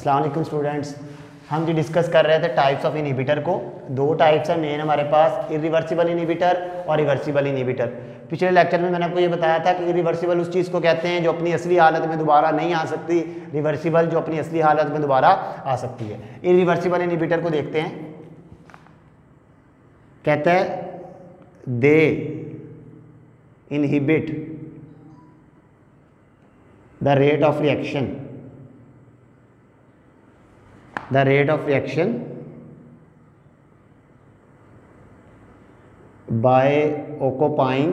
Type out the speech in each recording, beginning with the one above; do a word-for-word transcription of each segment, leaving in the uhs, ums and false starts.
अस्सलाम वालेकुम स्टूडेंट्स, हम जी डिस्कस कर रहे थे टाइप्स ऑफ इनहिबिटर को। दो टाइप्स है मेन हमारे पास, इरिवर्सिबल इनहिबिटर और रिवर्सिबल इनहिबिटर। पिछले लेक्चर में मैंने आपको ये बताया था कि इरिवर्सिबल उस चीज़ को कहते हैं जो अपनी असली हालत में दोबारा नहीं आ सकती, रिवर्सिबल जो अपनी असली हालत में दोबारा आ सकती है। इरिवर्सिबल इनहिबिटर को देखते हैं। कहता है they inhibit the rate of reaction the rate of reaction by occupying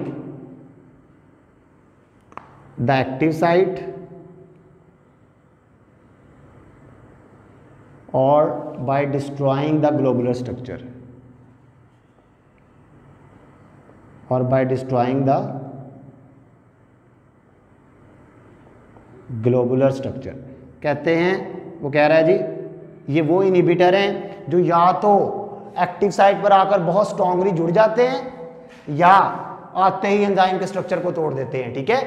the active site or by destroying the globular structure or by destroying the globular structure। कहते हैं, वो कह रहा है जी ये वो इनहिबिटर हैं जो या तो एक्टिव साइट पर आकर बहुत स्ट्रांगली जुड़ जाते हैं या आते ही एंजाइम के स्ट्रक्चर को तोड़ देते हैं। ठीक है,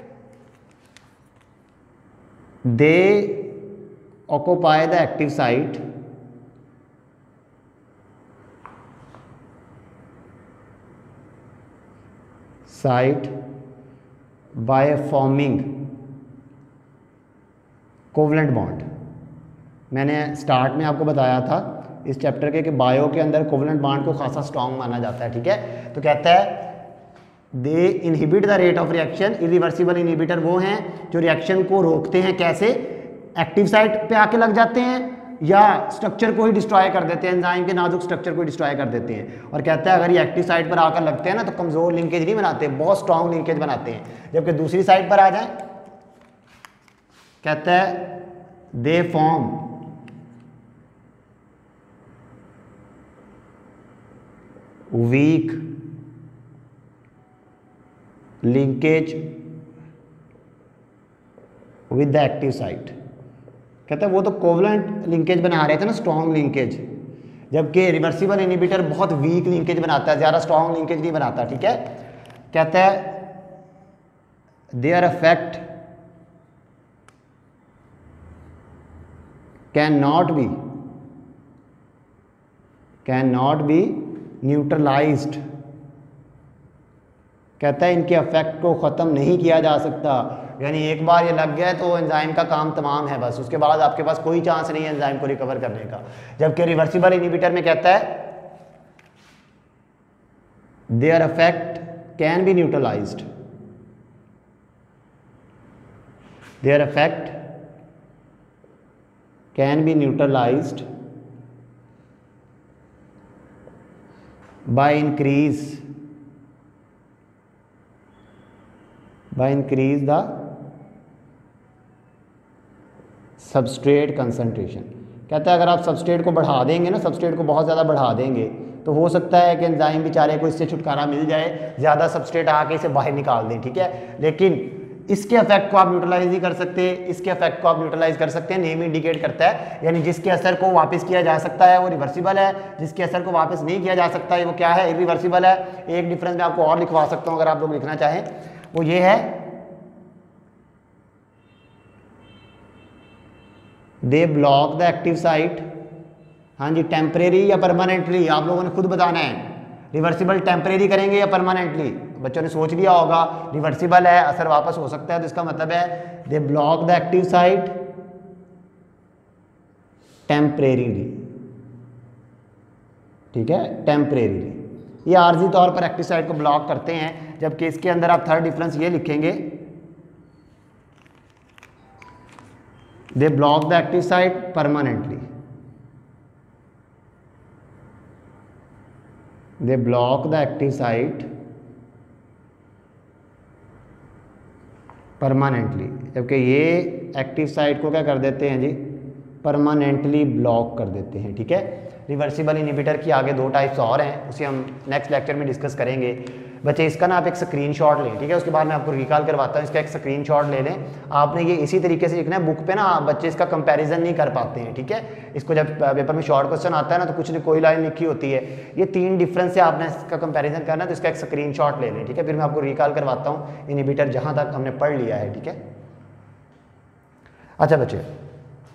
they occupy the active site site by forming covalent bond. मैंने स्टार्ट में आपको बताया था इस चैप्टर के कि बायो के अंदर कोवलेंट बॉन्ड को खासा स्ट्रांग माना जाता है। ठीक है, तो कहता है they inhibit the rate of reaction. Irreversible inhibitor वो हैं जो रिएक्शन को रोकते हैं। कैसे? एक्टिव साइट पे आके लग जाते हैं या स्ट्रक्चर को ही डिस्ट्रॉय कर देते हैं, एंजाइम के नाजुक स्ट्रक्चर को डिस्ट्रॉय कर देते हैं। और कहता है अगर ये एक्टिव साइट पर आकर लगते हैं ना तो कमजोर लिंकेज नहीं बनाते, बहुत स्ट्रांग लिंकेज बनाते हैं। जबकि दूसरी साइड पर आ जाए, कहता है they form weak linkage with the active site. कहता है वो तो कोवलेंट लिंकेज बना रहे थे ना, स्ट्रॉन्ग लिंकेज, जबकि रिवर्सिबल इनहिबिटर बहुत वीक लिंकेज बनाता है, ज़्यादा स्ट्रॉन्ग लिंकेज नहीं बनाता। ठीक है, कहता है their effect can not be can not be neutralised. कहता है इनके इफेक्ट को ख़त्म नहीं किया जा सकता, यानी एक बार ये लग गया है तो एंजाइम का काम तमाम है, बस उसके बाद आपके पास कोई चांस नहीं है एंजाइम को रिकवर करने का। जबकि रिवर्सिबल इनहिबिटर में कहता है their effect can be neutralised their effect can be neutralised by increase by increase the substrate concentration। कहता है अगर आप सबस्ट्रेट को बढ़ा देंगे ना, सबस्ट्रेट को बहुत ज़्यादा बढ़ा देंगे तो हो सकता है कि एंजाइम बेचारे को इससे छुटकारा मिल जाए, ज़्यादा सबस्ट्रेट आके इसे बाहर निकाल दें। ठीक है, लेकिन इसके इफेक्ट को आप न्यूट्रलाइज नहीं कर सकते, इसके इफेक्ट को आप न्यूट्रलाइज कर सकते हैं। नेम इंडिकेट करता है, यानी जिसके असर को वापस किया जा सकता है वो रिवर्सिबल है, जिसके असर को वापस नहीं किया जा सकता है वो क्या है? इरिवर्सिबल है। एक डिफरेंस मैं आपको और लिखवा सकता हूं अगर आप लोग लिखना चाहें, वो ये है they block the active site. हाँ जी, टेम्परेरी या परमानेंटली आप लोगों ने खुद बताना है। रिवर्सिबल टेम्परेरी करेंगे या परमानेंटली? बच्चों ने सोच लिया होगा रिवर्सिबल है, असर वापस हो सकता है, तो इसका मतलब है they block the active site temporarily. ठीक है, टेम्परेरीली ये आर्जी तौर पर एक्टिव साइट को ब्लॉक करते हैं। जबकि इसके अंदर आप थर्ड डिफरेंस ये लिखेंगे they block the active site permanently they block the active site permanently. जबकि ये एक्टिव साइट को क्या कर देते हैं जी? परमानेंटली ब्लॉक कर देते हैं। ठीक है, रिवर्सिबल इनहिबिटर की आगे दो टाइप्स और हैं, उसे हम नेक्स्ट लेक्चर में डिस्कस करेंगे। बच्चे इसका ना आप एक स्क्रीनशॉट लें। ठीक है, उसके बाद मैं आपको रिकॉल करवाता हूँ, इसका एक स्क्रीनशॉट ले लें। आपने ये इसी तरीके से लिखना है, बुक पे ना बच्चे इसका कंपैरिजन नहीं कर पाते हैं। ठीक है, इसको जब पेपर में शॉर्ट क्वेश्चन आता है ना तो कुछ कोई लाइन लिखी होती है, ये तीन डिफरेंस से आपने इसका कंपैरिजन करना है, तो इसका एक स्क्रीनशॉट ले लें। ठीक है, फिर मैं आपको रिकॉल करवाता हूँ इनहिबिटर जहाँ तक हमने पढ़ लिया है। ठीक है, अच्छा बच्चे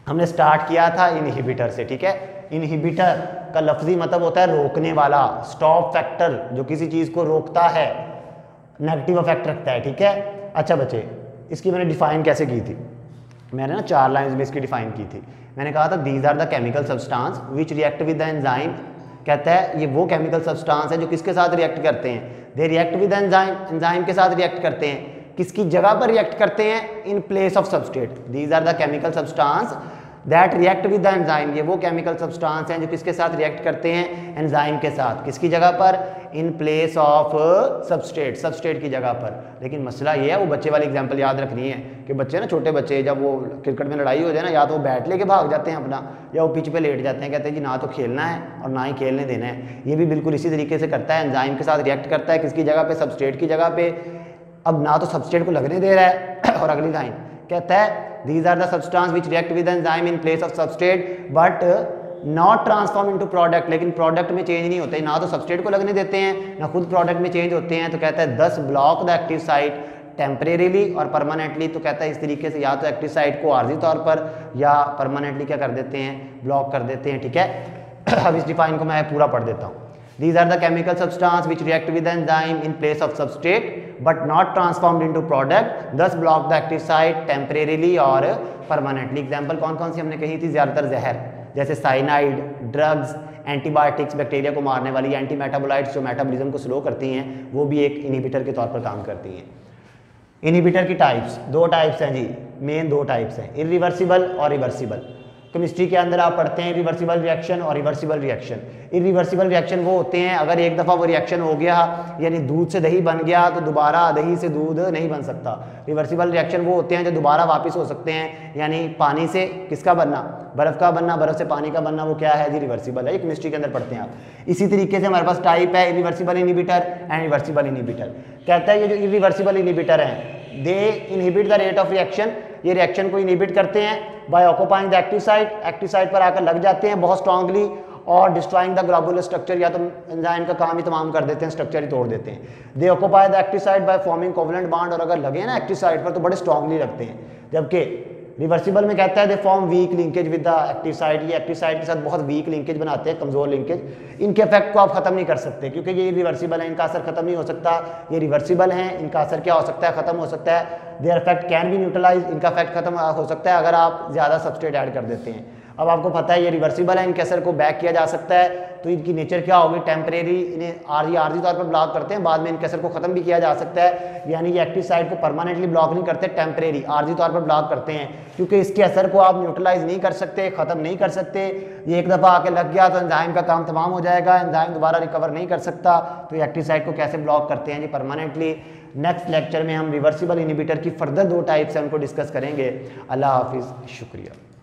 हमने स्टार्ट किया था इनहिबिटर से, ठीक है। इनहिबिटर का लफ्जी मतलब होता है रोकने वाला, स्टॉप फैक्टर, जो किसी चीज़ को रोकता है, नेगेटिव इफेक्ट रखता है, ठीक है। अच्छा बच्चे, इसकी मैंने डिफाइन कैसे की थी, मैंने ना चार लाइंस में इसकी डिफाइन की थी। मैंने कहा था these are the chemical substance which react with the enzyme, कहता है ये वो केमिकल सब्सटेंस है जो किसके साथ रिएक्ट करते हैं, they react with enzyme, enzyme के साथ रिएक्ट करते हैं, किसकी जगह पर रिएक्ट करते हैं, in place of substrate. These are the chemical substance that react with the enzyme, ये वो केमिकल सब्सटेंस हैं जो किसके साथ रिएक्ट करते हैं, एंजाइम के साथ, किसकी जगह पर, in place of substrate, substrate की जगह पर। लेकिन मसला ये है, वो बच्चे वाली एग्जांपल याद रखनी है कि बच्चे ना, छोटे बच्चे, जब वो क्रिकेट में लड़ाई हो जाए ना, या तो वो बैट लेके भाग जाते हैं अपना, या वो पिच पे लेट जाते हैं, कहते हैं जी ना तो खेलना है और ना ही खेलने देना है। ये भी बिल्कुल इसी तरीके से करता है, एंजाइम के साथ रिएक्ट करता है, किसकी जगह पे, सबस्ट्रेट की जगह पे। अब ना तो सबस्ट्रेट को लगने दे रहा है और अगली लाइन कहता है these are the substance which react with the enzyme in place of substrate but not transform into product, लेकिन प्रोडक्ट में चेंज नहीं होते, ना तो सबस्ट्रेट को लगने देते हैं ना खुद प्रोडक्ट में चेंज होते हैं। तो कहता है this block the active site temporarily और परमानेंटली। तो कहता है इस तरीके से या तो एक्टिव साइट को आर्जी तौर पर या परमानेंटली क्या कर देते हैं, ब्लॉक कर देते हैं, ठीक है। अब इस डिफाइन को मैं पूरा पढ़ देता हूँ। These are the chemical substance which react with the enzyme in place of substrate but not transformed into product, thus block the active site temporarily और permanently। एग्जाम्पल कौन कौन सी हमने कही थी, ज़्यादातर जहर, जैसे साइनाइड, ड्रग्स, एंटीबायोटिक्स, बैक्टीरिया को मारने वाली, एंटी मेटाबोलाइट्स जो मेटाबॉलिज्म को स्लो करती हैं, वो भी एक इनहिबिटर के तौर पर काम करती हैं। इनहिबिटर की टाइप्स, दो टाइप्स हैं जी, मेन दो टाइप्स हैं, इरिवर्सिबल और रिवर्सिबल। केमिस्ट्री के अंदर आप पढ़ते हैं रिवर्सिबल रिएक्शन और रिवर्सिबल रिएक्शन। इरिवर्सिबल रिएक्शन वो होते हैं अगर एक दफ़ा वो रिएक्शन हो गया, यानी दूध से दही बन गया, तो दोबारा दही से दूध नहीं बन सकता। रिवर्सिबल रिएक्शन वो होते हैं जो दोबारा वापस हो सकते हैं, यानी पानी से किसका बनना, बर्फ़ का बनना, बर्फ़ से पानी का बनना, वो क्या है जी, रिवर्सिबल है। ये केमिस्ट्री के अंदर पढ़ते हैं आप। इसी तरीके से हमारे पास टाइप है irreversible inhibitor and reversible inhibitor. कहता है ये जो इरिवर्सिबल इनहिबिटर हैं, they inhibit the rate of reaction, ये रिएक्शन को इनहिबिट करते हैं by occupying the active site, active site पर आकर लग जाते हैं बहुत स्ट्रांगली, और डिस्ट्रॉइंग द ग्लोबुलर स्ट्रक्चर, या तो एंजाइम का काम ही तमाम कर देते हैं, स्ट्रक्चर ही तोड़ देते हैं। They occupy the active site by forming covalent bond, और अगर लगे ना एक्टिव साइट पर तो बड़े स्ट्रांगली लगते हैं। जबकि रिवर्सिबल में कहता है they form weak linkage with the active site, ये एक्टिव साइट के साथ बहुत वीक लिंकेज बनाते हैं, कमजोर लिंकेज। इनके इफेक्ट को आप खत्म नहीं कर सकते क्योंकि ये रिवर्सिबल है, इनका असर खत्म नहीं हो सकता। ये रिवर्सिबल हैं, इनका असर क्या हो सकता है, खत्म हो सकता है। Their effect can be neutralize, इनका इफेक्ट खत्म हो सकता है अगर आप ज़्यादा सबस्ट्रेट ऐड कर देते हैं। अब आपको पता है ये रिवर्सिबल है, इनके असर को बैक किया जा सकता है, तो इनकी नेचर क्या होगी, टेम्परेरी, इन्हें आर्जी आर्जी तौर पर ब्लॉक करते हैं, बाद में इनके असर को खत्म भी किया जा सकता है। यानी ये एक्टिव साइट को परमानेंटली ब्लॉक नहीं करते, टेम्परेरी आर्जी तौर पर ब्लॉक करते हैं, क्योंकि इसके असर को आप न्यूट्रलाइज नहीं कर सकते, खत्म नहीं कर सकते। ये एक दफ़ा आके लग गया तो एंजाइम का काम तमाम हो जाएगा, एंजाइम दोबारा रिकवर नहीं कर सकता। तो ये एक्टिव साइट को कैसे ब्लॉक करते हैं जी, परमानेंटली। नेक्स्ट लेक्चर में हम रिवर्सिबल इनहिबिटर की फर्दर दो टाइप्स हैं उनको डिस्कस करेंगे। अल्लाह हाफिज़, शुक्रिया।